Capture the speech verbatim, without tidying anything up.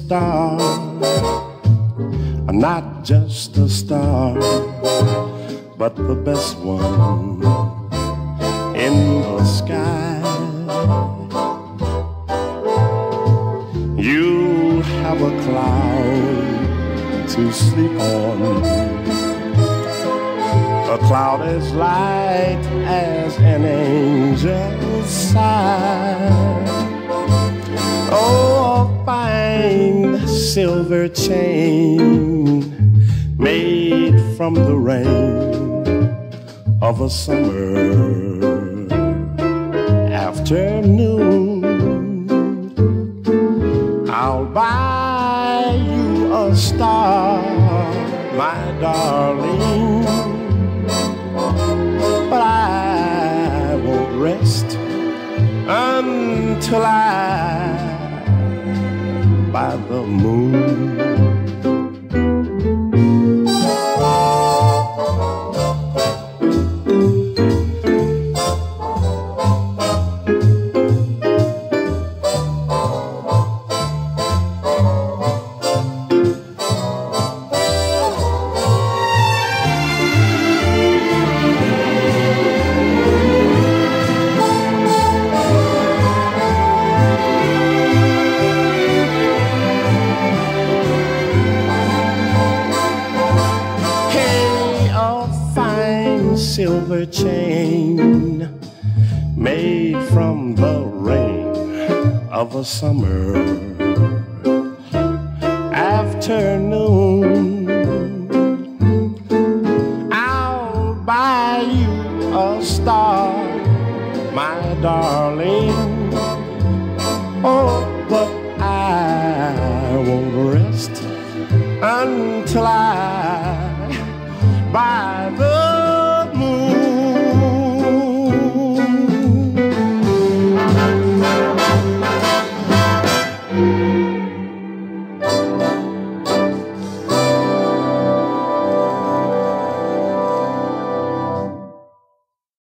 star, not just a star, but the best one in the sky. You have a cloud to sleep on, a cloud as light as an angel's sigh. Oh, a fine silver chain made from the rain of a summer afternoon. I'll buy you a star, my darling, but I won't rest until I by the moon. Silver chain made from the rain of a summer afternoon. I'll buy you a star, my darling, oh, but I won't rest until I